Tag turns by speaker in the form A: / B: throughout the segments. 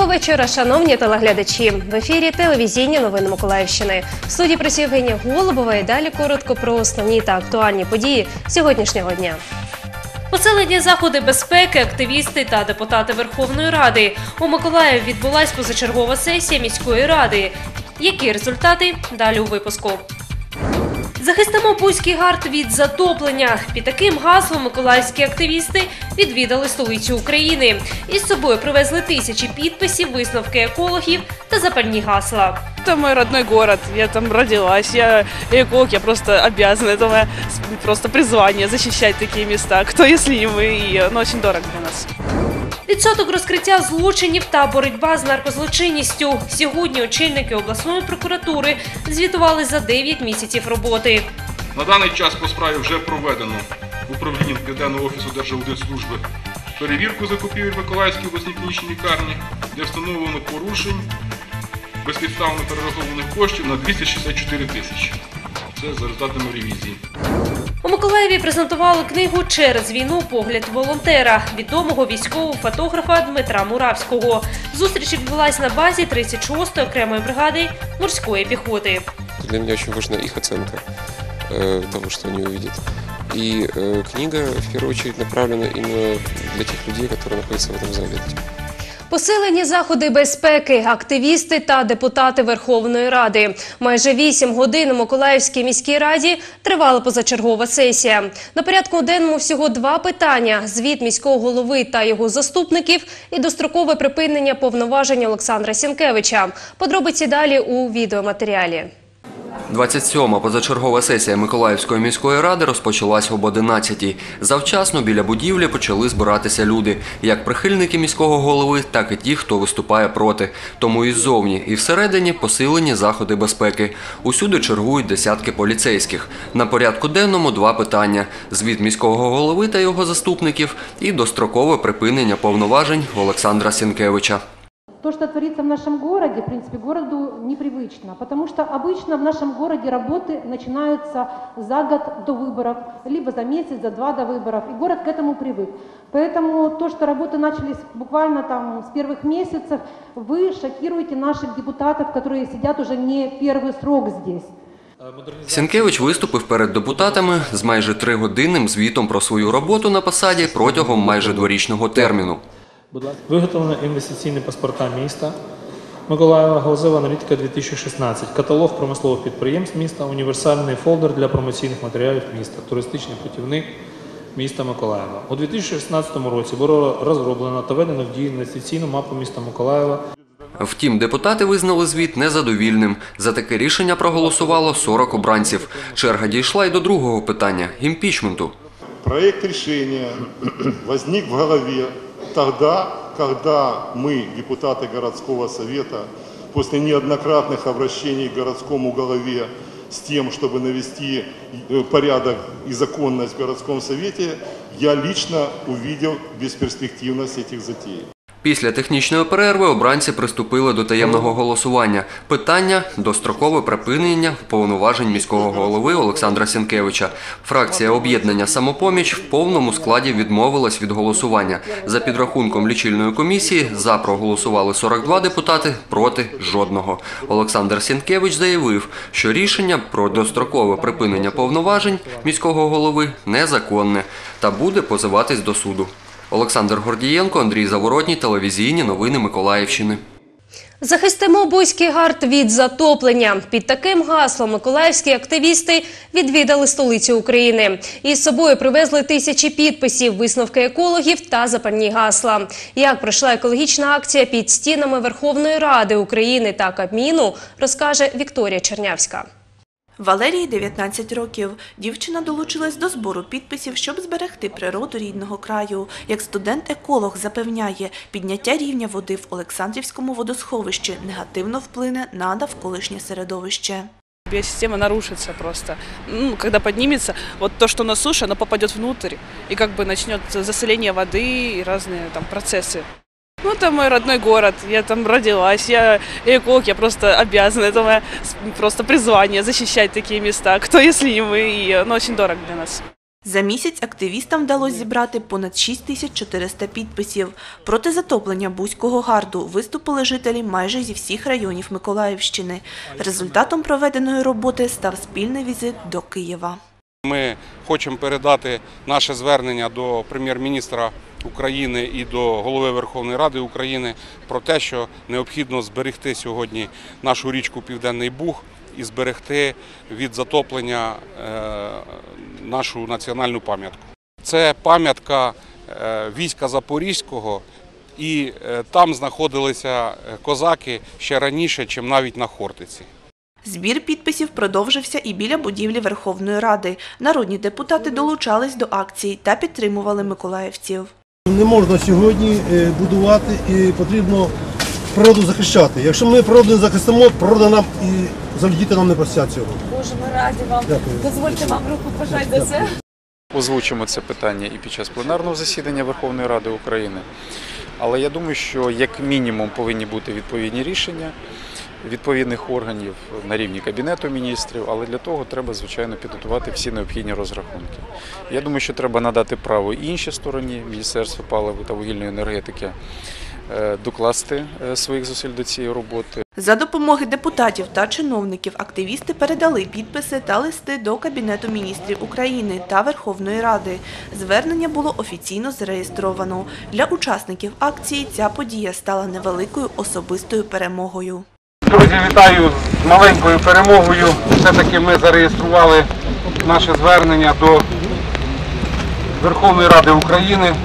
A: Доброго вечора, шановні телеглядачі. В ефірі телевізійні новини Миколаївщини. В студії працює Євгенія Голубова і далі коротко про основні та актуальні події сьогоднішнього дня. Посилені заходи безпеки, активісти та депутати Верховної Ради. У Миколаєві відбулась позачергова сесія міської ради. Які результати? Далі у випуску. Захистимо Буський гард від затоплення. Під таким гаслом миколаївські активісти відвідали столицю України. Із собою привезли тисячі підписів, висновки екологів та запальні гасла.
B: Это мой родной город, я там родилась, я эколог, я просто обязана, это мое просто призвание защищать такие места. Кто, если не мы, и оно очень дорого для нас.
A: Відсоток розкриття злочинів та боротьба з наркозлочинністю. Сьогодні очільники обласної прокуратури звітували за 9 місяців роботи.
C: На даний час по справі вже проведено управлінням Південного офісу Держаудитслужби перевірку закупівель в Миколаївській обласній клінічній лікарні, де встановлено порушень безпідставно перерахованих коштів на 264 тисячі. Це за результатами ревізії.
A: У Миколаєві презентували книгу «Через війну. Погляд волонтера» відомого військового фотографа Дмитра Муравського. Зустріч відбулась на базі 36-ї окремої бригади морської піхоти.
D: Для меня очень важна их оценка того, что они увидят. И книга, в первую очередь, направлена именно для тех людей, которые находятся в этом зале.
A: Посилені заходи безпеки, активісти та депутати Верховної Ради. Майже 8 годин у Миколаївській міській раді тривала позачергова сесія. На порядку денному всього 2 питання – звіт міського голови та його заступників і дострокове припинення повноважень Олександра Сінкевича. Подробиці далі у відеоматеріалі.
E: 27-ма позачергова сесія Миколаївської міської ради розпочалась об 11-й. Завчасно біля будівлі почали збиратися люди. Як прихильники міського голови, так і ті, хто виступає проти. Тому і ззовні, і всередині посилені заходи безпеки. Усюди чергують десятки поліцейських. На порядку денному 2 питання – звіт міського голови та його заступників і дострокове припинення повноважень Олександра Сінкевича.
F: То, что творится в нашем городе, в принципе, городу непривычно, потому что обычно в нашем городе работы начинаются за год до выборов, либо за месяц, за 2 до выборов, и город к этому привык. Поэтому то, что работы начались буквально там с первых месяцев, вы шокируете наших депутатов, которые сидят уже не первый срок здесь.
E: Сінкевич виступив перед депутатами з майже 3-годинним звітом про свою роботу на посаді протягом майже 2-річного терміну.
G: Виготовлено інвестиційні паспорта міста Миколаєва, галузева аналітика 2016, каталог промислових підприємств міста, універсальний фолдер для промоційних матеріалів міста, туристичний путівник міста Миколаєва. У 2016 році було розроблено та введено в дію інвестиційну мапу міста Миколаєва.
E: Втім, депутати визнали звіт незадовільним. За таке рішення проголосувало 40 обранців. Черга дійшла й до другого питання – імпічменту.
H: Проект рішення возник в голові тогда, когда мы, депутаты городского совета, после неоднократных обращений к городскому голове с тем, чтобы навести порядок и законность в городском совете, я лично увидел бесперспективность этих затей.
E: Після технічної перерви обранці приступили до таємного голосування. Питання – дострокове припинення повноважень міського голови Олександра Сінкевича. Фракція об'єднання «Самопоміч» в повному складі відмовилась від голосування. За підрахунком лічильної комісії за проголосували 42 депутати, проти – жодного. Олександр Сінкевич заявив, що рішення про дострокове припинення повноважень міського голови незаконне та буде позиватись до суду. Олександр Гордієнко, Андрій Заворотній, телевізійні новини Миколаївщини.
A: Захистимо Буський гард від затоплення. Під таким гаслом миколаївські активісти відвідали столицю України. Із собою привезли тисячі підписів, висновки екологів та запальні гасла. Як пройшла екологічна акція під стінами Верховної Ради України та Кабміну, розкаже Вікторія Чернявська.
I: Валерії 19 років. Дівчина долучилась до збору підписів, щоб зберегти природу рідного краю. Як студент-еколог запевняє, підняття рівня води в Олександрівському водосховищі негативно вплине на довколишнє середовище.
B: Биосистема нарушится просто. Когда поднимется, вот то, что на суше, оно попадет внутрь, и как бы начнет засоление воды и разные там процессы. Это мой родной город, я там родилась, я эколог, я просто обязана, это мое просто призвание защищать такие места. Кто, если не мы, и оно очень дорого для нас.
I: За місяць активістам вдалося зібрати понад 6400 підписів. Проти затоплення Бузького гарду виступили жителі майже зі всіх районів Миколаївщини. Результатом проведеної роботи став спільний візит до Києва.
J: Ми хочемо передати наше звернення до прем'єр-міністра України і до голови Верховної Ради України про те, що необхідно зберегти сьогодні нашу річку Південний Буг і зберегти від затоплення нашу національну пам'ятку. Це пам'ятка війська Запорізького, і там знаходилися козаки ще раніше, ніж навіть на Хортиці.
I: Збір підписів продовжився і біля будівлі Верховної Ради. Народні депутати долучались до акції та підтримували миколаївців.
K: Не можна сьогодні будувати і потрібно природу захищати. Якщо ми природу не захистимо, природа нам і завдіти нам не простять цього.
L: Боже, ми раді вам. Дякую. Дозвольте вам руку пожати за це.
M: Озвучимо це питання і під час пленарного засідання Верховної Ради України. Але я думаю, що як мінімум повинні бути відповідні рішення відповідних органів на рівні Кабінету міністрів, але для того треба, звичайно, підготувати всі необхідні розрахунки. Я думаю, що треба надати право і іншій стороні, Міністерству палива та вугільної енергетики, докласти своїх зусиль до цієї роботи.
I: За допомоги депутатів та чиновників активісти передали підписи та листи до Кабінету міністрів України та Верховної Ради. Звернення було офіційно зареєстровано. Для учасників акції ця подія стала невеликою особистою перемогою.
J: Друзі, вітаю з маленькою перемогою. Все-таки ми зареєстрували наше звернення до Верховної Ради України.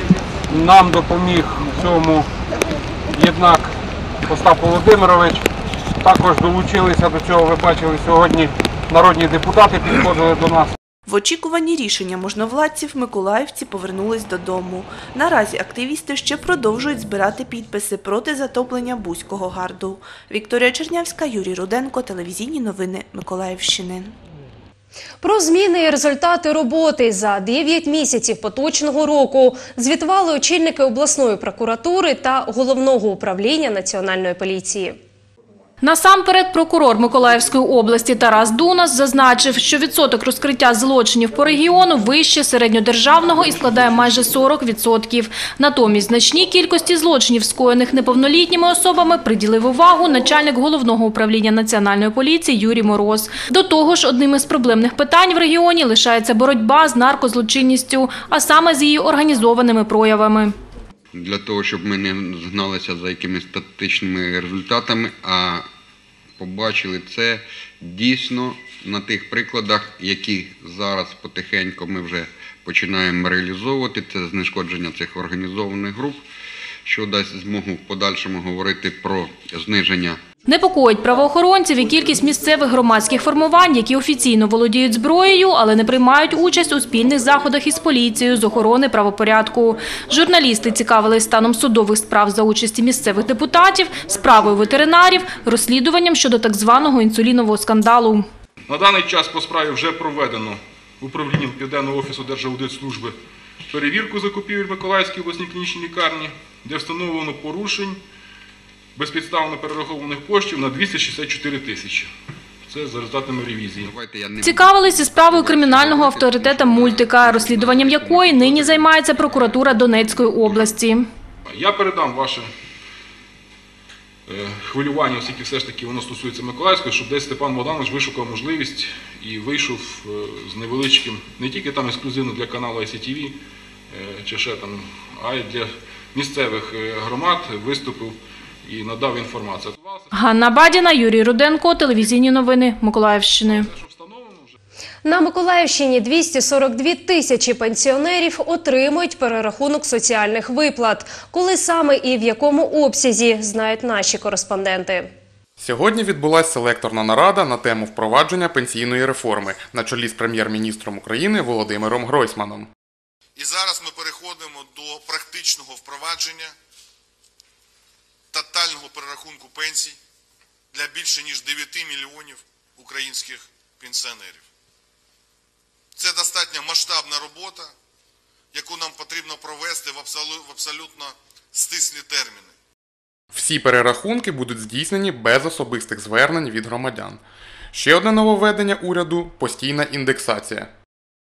J: Нам допоміг в цьому Єднак Остап Володимирович. Також долучилися до цього, ви бачили, сьогодні народні депутати підходили до нас.
I: В очікуванні рішення можновладців миколаївці повернулись додому. Наразі активісти ще продовжують збирати підписи проти затоплення Бузького гарду. Вікторія Чернявська, Юрій Руденко, телевізійні новини Миколаївщини.
A: Про зміни і результати роботи за 9 місяців поточного року звітували очільники обласної прокуратури та Головного управління Національної поліції.
L: Насамперед, прокурор Миколаївської області Тарас Дунас зазначив, що відсоток розкриття злочинів по регіону вище середньодержавного і складає майже 40%. Натомість значній кількості злочинів, скоєних неповнолітніми особами, приділив увагу начальник Головного управління Національної поліції Юрій Мороз. До того ж, одним із проблемних питань в регіоні лишається боротьба з наркозлочинністю, а саме з її організованими проявами.
N: Для того, щоб ми не згналися за якимись статичними результатами, а побачили це дійсно на тих прикладах, які зараз потихеньку ми вже починаємо реалізовувати. Це знешкодження цих організованих груп, що дасть змогу в подальшому говорити про зниження.
L: Непокоїть правоохоронців і кількість місцевих громадських формувань, які офіційно володіють зброєю, але не приймають участь у спільних заходах із поліцією з охорони правопорядку. Журналісти цікавились станом судових справ за участі місцевих депутатів, справою ветеринарів, розслідуванням щодо так званого інсулінового скандалу.
C: На даний час по справі вже проведено управлінням Південного офісу Держаудитслужби перевірку закупівель в Миколаївській обласній клінічній лікарні, де встановлено порушень безпідставно перерахованих коштів на 264 тисячі. Це за результатами ревізії.
L: Цікавились і справою кримінального авторитета Мультика, розслідуванням якої нині займається прокуратура Донецької області.
C: Я передам ваше хвилювання, оскільки все ж таки воно стосується Миколаївської, щоб десь Степан Богданович вишукав можливість і вийшов з невеличким, не тільки там ексклюзивно для каналу ICTV, чи ще там, а й для місцевих громад виступив і надав інформацію.
L: Ганна Бадіна, Юрій Руденко, телевізійні новини Миколаївщини.
A: На Миколаївщині 242 тисячі пенсіонерів отримують перерахунок соціальних виплат. Коли саме і в якому обсязі, знають наші кореспонденти.
O: Сьогодні відбулася селекторна нарада на тему впровадження пенсійної реформи на чолі з прем'єр-міністром України Володимиром Гройсманом.
P: І зараз ми переходимо до практичного впровадження тотального перерахунку пенсій для більше ніж 9 мільйонів українських пенсіонерів. Це достатньо масштабна робота, яку нам потрібно провести в абсолютно стислі терміни.
O: Всі перерахунки будуть здійснені без особистих звернень від громадян. Ще одне нововведення уряду – постійна індексація.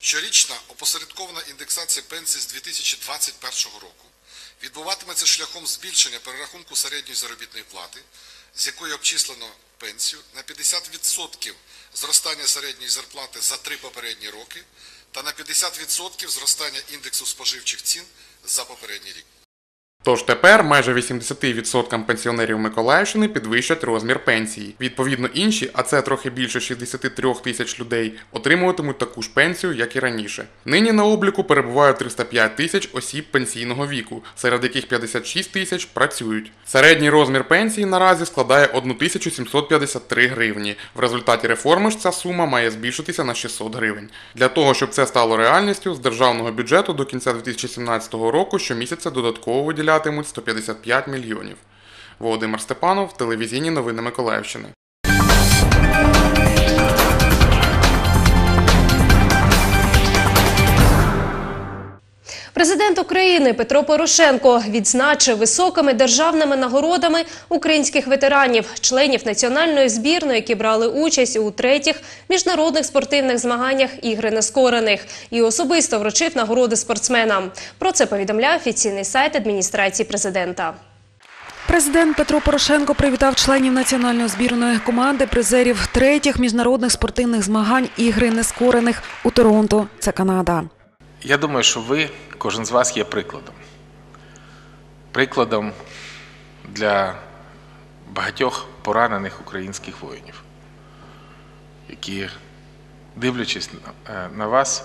P: Щорічна опосередкована індексація пенсій з 2021 року відбуватиметься шляхом збільшення перерахунку середньої заробітної плати, з якої обчислено пенсію, на 50% зростання середньої зарплати за 3 попередні роки та на 50% зростання індексу споживчих цін за попередній рік.
O: Тож тепер майже 80% пенсіонерів Миколаївщини підвищать розмір пенсії. Відповідно інші, а це трохи більше 63 тисяч людей, отримуватимуть таку ж пенсію, як і раніше. Нині на обліку перебувають 305 тисяч осіб пенсійного віку, серед яких 56 тисяч працюють. Середній розмір пенсії наразі складає 1753 гривні. В результаті реформи ж ця сума має збільшитися на 600 гривень. Для того, щоб це стало реальністю, з державного бюджету до кінця 2017 року щомісяця додатково виділятимуть 155 мільйонів. Володимир Степанов, телевізійні новини Миколаївщини.
A: Президент України Петро Порошенко відзначив високими державними нагородами українських ветеранів, членів національної збірної, які брали участь у 3-х міжнародних спортивних змаганнях «Ігри нескорених», і особисто вручив нагороди спортсменам. Про це повідомляє офіційний сайт адміністрації президента.
Q: Президент Петро Порошенко привітав членів національної збірної команди призерів 3-х міжнародних спортивних змагань «Ігри нескорених» у Торонто, це Канада.
R: Я думаю, що ви, кожен з вас є прикладом. Прикладом для багатьох поранених українських воїнів, які, дивлячись на вас,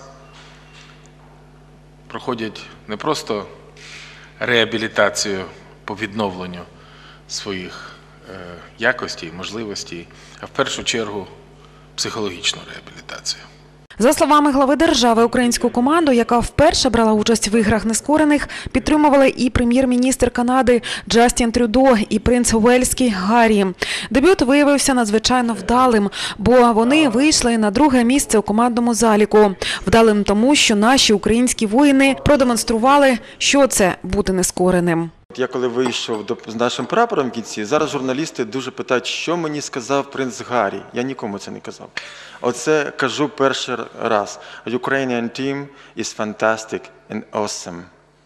R: проходять не просто реабілітацію по відновленню своїх якостей, можливостей, а в першу чергу психологічну реабілітацію.
Q: За словами глави держави, українську команду, яка вперше брала участь в «Іграх нескорених», підтримували і прем'єр-міністр Канади Джастін Трюдо, і принц Уельський Гаррі. Дебют виявився надзвичайно вдалим, бо вони вийшли на 2-ге місце у командному заліку. Вдалим тому, що наші українські воїни продемонстрували, що це бути нескореним.
S: Я коли вийшов з нашим прапором в кінці, зараз журналісти дуже питають, що мені сказав принц Гаррі. Я нікому це не казав. Оце кажу перший раз. Ukrainian team is fantastic and awesome.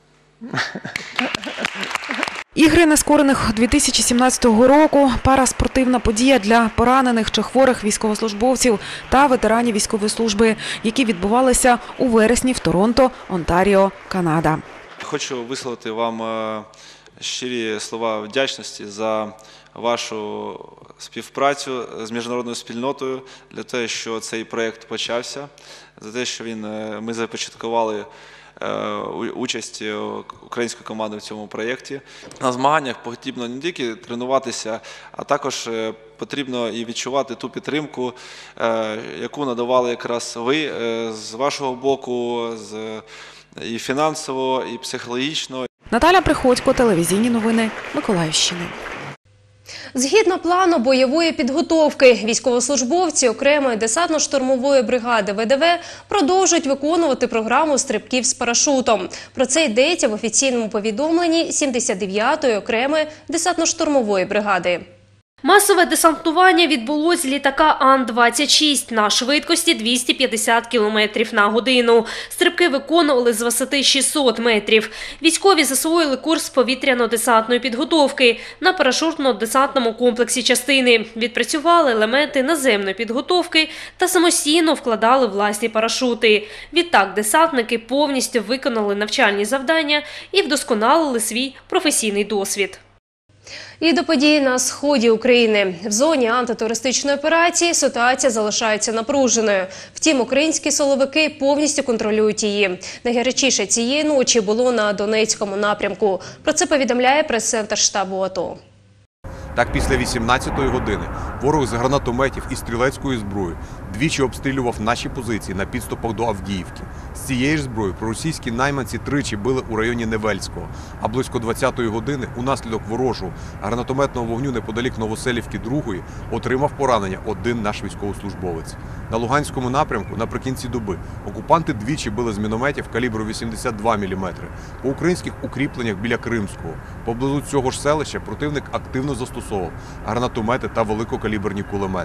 Q: Ігри нескорених 2017 року – параспортивна подія для поранених чи хворих військовослужбовців та ветеранів військової служби, які відбувалися у вересні в Торонто, Онтаріо, Канада.
T: Хочу висловити вам щирі слова вдячності за вашу співпрацю з міжнародною спільнотою, для того, що цей проєкт почався, за те, що ми започаткували участь української команди в цьому проєкті. На змаганнях потрібно не тільки тренуватися, а також потрібно і відчувати ту підтримку, яку надавали якраз ви з вашого боку, і фінансово, і психологічно.
Q: Наталя Приходько, телевізійні новини Миколаївщини.
A: Згідно плану бойової підготовки, військовослужбовці окремої десантно-штурмової бригади ВДВ продовжують виконувати програму стрибків з парашутом. Про це йдеться в офіційному повідомленні 79-ї окремої десантно-штурмової бригади.
U: Масове десантування відбулось з літака Ан-26 на швидкості 250 км на годину. Стрибки виконували з висоти 600 метрів. Військові засвоїли курс повітряно-десантної підготовки на парашутно-десантному комплексі частини. Відпрацювали елементи наземної підготовки та самостійно вкладали власні парашути. Відтак десантники повністю виконали навчальні завдання і вдосконалили свій професійний досвід.
A: І до подій на сході України. В зоні антитерористичної операції ситуація залишається напруженою. Втім, українські силовики повністю контролюють її. Найгарячіше цієї ночі було на Донецькому напрямку. Про це повідомляє прес-центр штабу АТО.
V: Так, після 18-ї години ворог з гранатометів і стрілецької зброї двічі обстрілював наші позиції на підступах до Авдіївки. З цієї ж зброї проросійські найманці тричі били у районі Невельського, а близько 20-ї години унаслідок ворожого гранатометного вогню неподалік Новоселівки 2-ї отримав поранення один наш військовослужбовець. На Луганському напрямку наприкінці доби окупанти двічі били з мінометів калібру 82 мм по українських укріпленнях біля Кримського. Поблизу цього ж селища противник активно застосовував гранатомети та великокаліберні кулемети.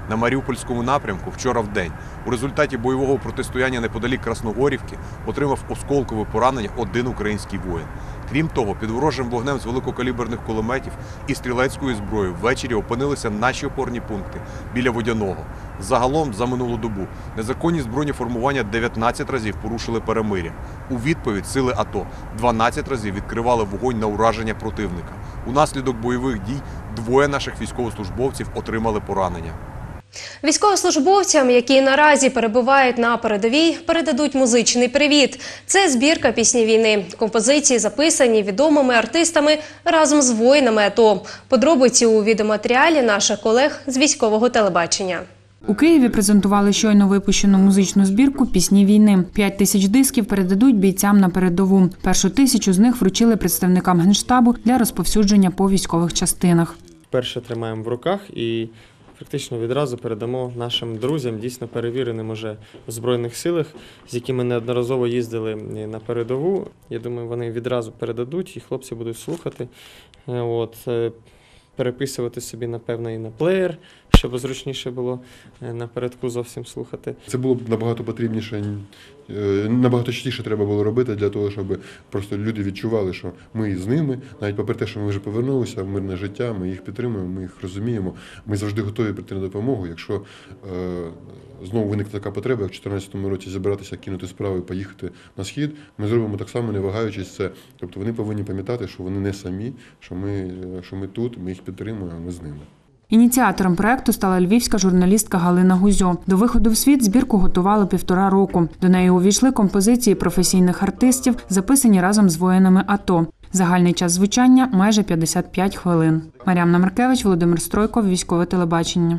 V: на Маріупольському напрямку вчора вдень. У результаті бойового протистояння неподалік Красногорівки отримав осколкове поранення один український воїн. Крім того, під ворожим вогнем з великокаліберних кулеметів і стрілецької зброї ввечері опинилися наші опорні пункти біля Водяного. Загалом, за минулу добу, незаконні збройні формування 19 разів порушили перемир'я. У відповідь сили АТО 12 разів відкривали вогонь на ураження противника. Унаслідок бойових дій двоє наших військовослужбовців отримали поранення.
A: Військовослужбовцям, які наразі перебувають на передовій, передадуть музичний привіт. Це збірка пісні війни. Композиції записані відомими артистами разом з воїнами АТО. Подробиці у відеоматеріалі наших колег з військового телебачення.
D: У Києві презентували щойно випущену музичну збірку «Пісні війни». 5 тисяч дисків передадуть бійцям на передову. Першу 1000 з них вручили представникам Генштабу для розповсюдження по військових частинах.
F: Перше тримаємо в руках і практично відразу передамо нашим друзям, дійсно перевіреним уже в Збройних силах, з якими неодноразово їздили на передову. Я думаю, вони відразу передадуть і хлопці будуть слухати. Переписувати собі, напевно, і на плеєр, щоб зручніше було напередку зовсім слухати.
W: Це було б набагато потрібніше, набагато частіше треба було робити для того, щоб просто люди відчували, що ми з ними, навіть попри те, що ми вже повернулися в мирне життя, ми їх підтримуємо, ми їх розуміємо, ми завжди готові прийти на допомогу. Якщо знову виникне така потреба, як в 2014 році зібратися, кинути справи і поїхати на Схід, ми зробимо так само, не вагаючись це. Тобто вони повинні пам'ятати, що вони не самі, що ми тут, ми їх підтримуємо, ми з ними.
D: Ініціатором проекту стала львівська журналістка Галина Гузьо. До виходу в світ збірку готували 1,5 року. До неї увійшли композиції професійних артистів, записані разом з воїнами АТО. Загальний час звучання – майже 55 хвилин. Мар'яна Маркевич, Володимир Стройко, Військове телебачення.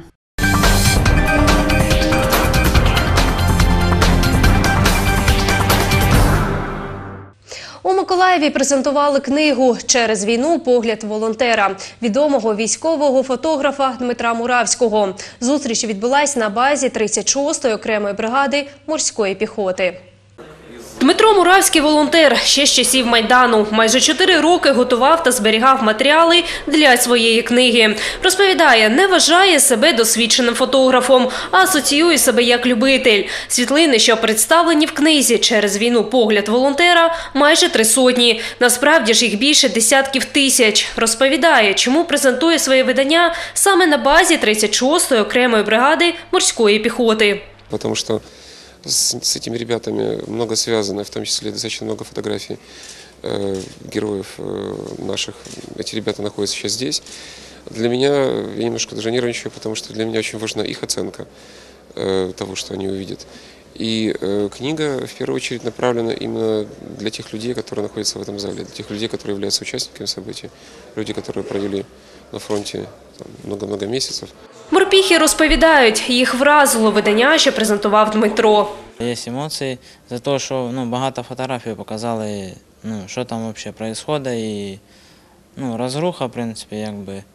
A: У Миколаєві презентували книгу «Через війну. Погляд волонтера» відомого військового фотографа Дмитра Муравського. Зустріч відбулась на базі 36-ї окремої бригади морської піхоти. Дмитро Муравський – волонтер ще з часів Майдану. Майже 4 роки готував та зберігав матеріали для своєї книги. Розповідає, не вважає себе досвідченим фотографом, а асоціює себе як любитель. Світлини, що представлені в книзі «Через війну. Погляд волонтера» майже 300. Насправді ж їх більше десятків тисяч. Розповідає, чому презентує своє видання саме на базі 36-ї окремої бригади морської піхоти.
X: Тому що с этими ребятами много связано, в том числе достаточно много фотографий героев наших. Эти ребята находятся сейчас здесь. Для меня, я немножко даже нервничаю, потому что для меня очень важна их оценка того, что они увидят. И книга, в первую очередь, направлена именно для тех людей, которые находятся в этом зале, для тех людей, которые являются участниками событий, люди, которые провели на фронті много-много місяців. Морпіхи розповідають, їх вразило видання, що презентував Дмитро.
Y: Є емоції за те, що багато фотографій показали, що там взагалі відбувається, і розруха, в принципі, якби.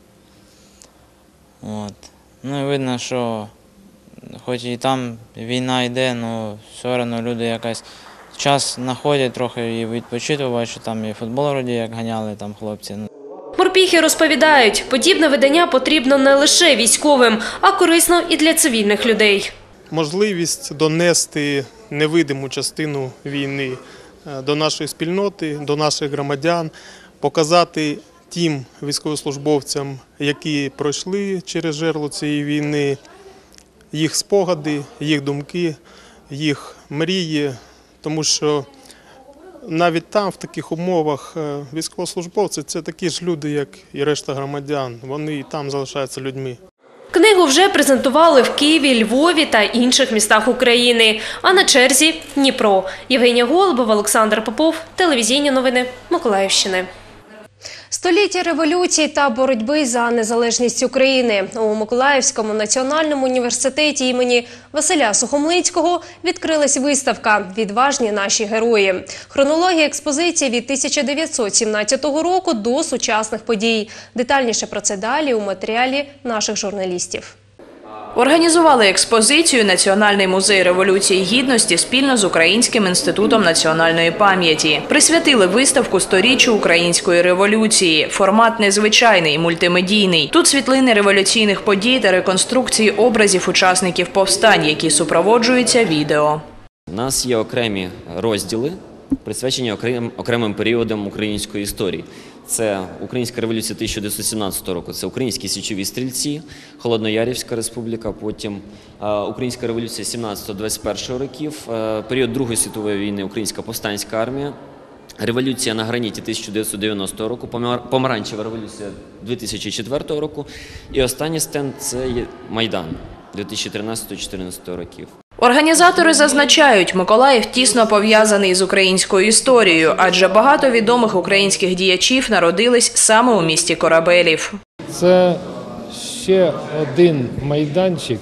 Y: І видно, що хоч і там війна йде, але все одно люди якось час знаходять трохи і відпочити, що там і футбол вроді як ганяли там хлопці.
A: Морпіхи розповідають, подібне видання потрібно не лише військовим, а корисно і для цивільних людей.
Z: Можливість донести невидиму частину війни до нашої спільноти, до наших громадян, показати тим військовослужбовцям, які пройшли через жерло цієї війни, їх спогади, їх думки, їх мрії, тому що навіть там, в таких умовах, військовослужбовці – це такі ж люди, як і решта громадян. Вони і там залишаються людьми.
A: Книгу вже презентували в Києві, Львові та інших містах України. А на черзі – Дніпро. Євгенія Голубова, Олександр Попов. Телевізійні новини Миколаївщини. Століття революції та боротьби за незалежність України. У Миколаївському національному університеті імені Василя Сухомлинського відкрилась виставка «Відважні наші герої». Хронологія експозиції від 1917 року до сучасних подій. Детальніше про це далі у матеріалі наших журналістів.
B: Організували експозицію Національний музей Революції Гідності спільно з Українським інститутом національної пам'яті. Присвятили виставку 100-річчю Української революції. Формат незвичайний, мультимедійний. Тут світлини революційних подій та реконструкції образів учасників повстань, які супроводжуються відео.
E: У нас є окремі розділи, присвячені окремим періодам української історії. Це Українська революція 1917 року, це Українські січові стрільці, Холодноярівська республіка, потім Українська революція 17-21 років, період Другої світової війни, Українська повстанська армія, революція на граніті 1990 року, Помаранчева революція 2004 року і останній стенд – це Майдан 2013-2014 років.
B: Організатори зазначають, Миколаїв тісно пов'язаний з українською історією, адже багато відомих українських діячів народились саме у місті Корабелів.
G: Це ще один майданчик,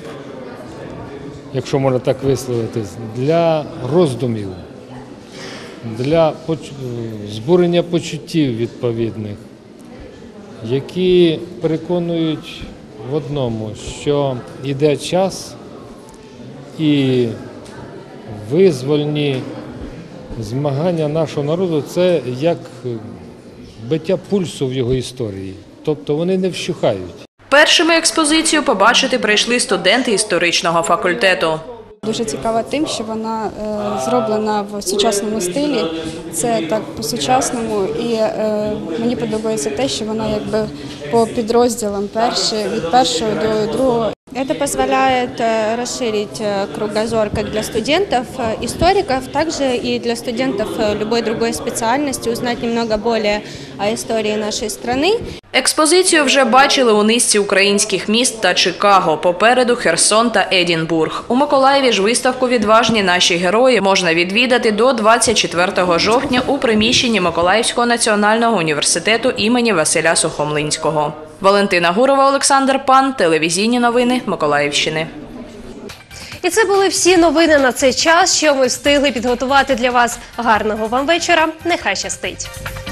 G: якщо можна так висловитись, для роздумів, для збурення почуттів відповідних, які переконують в одному, що йде час, і визвольні змагання нашого народу – це як биття пульсу в його історії. Тобто вони не вщухають.
B: Першими експозицію побачити прийшли студенти історичного факультету.
H: Дуже цікава тим, що вона зроблена в сучасному стилі, це так по-сучасному, і мені подобається те, що вона якби по підрозділам від першого до другого.
K: Это позволяет расширить кругозор как для студентов, историков, также и для студентов любой другой специальности, узнать немного более о истории нашей страны.
B: Експозицію вже бачили у низці українських міст та Чикаго, попереду Херсон та Едінбург. У Миколаєві ж виставку «Відважні наші герої» можна відвідати до 24 жовтня у приміщенні Миколаївського національного університету імені Василя Сухомлинського. Валентина Гурова, Олександр Пан, телевізійні новини Миколаївщини.
A: І це були всі новини на цей час, що ми встигли підготувати для вас. Гарного вам вечора, нехай щастить!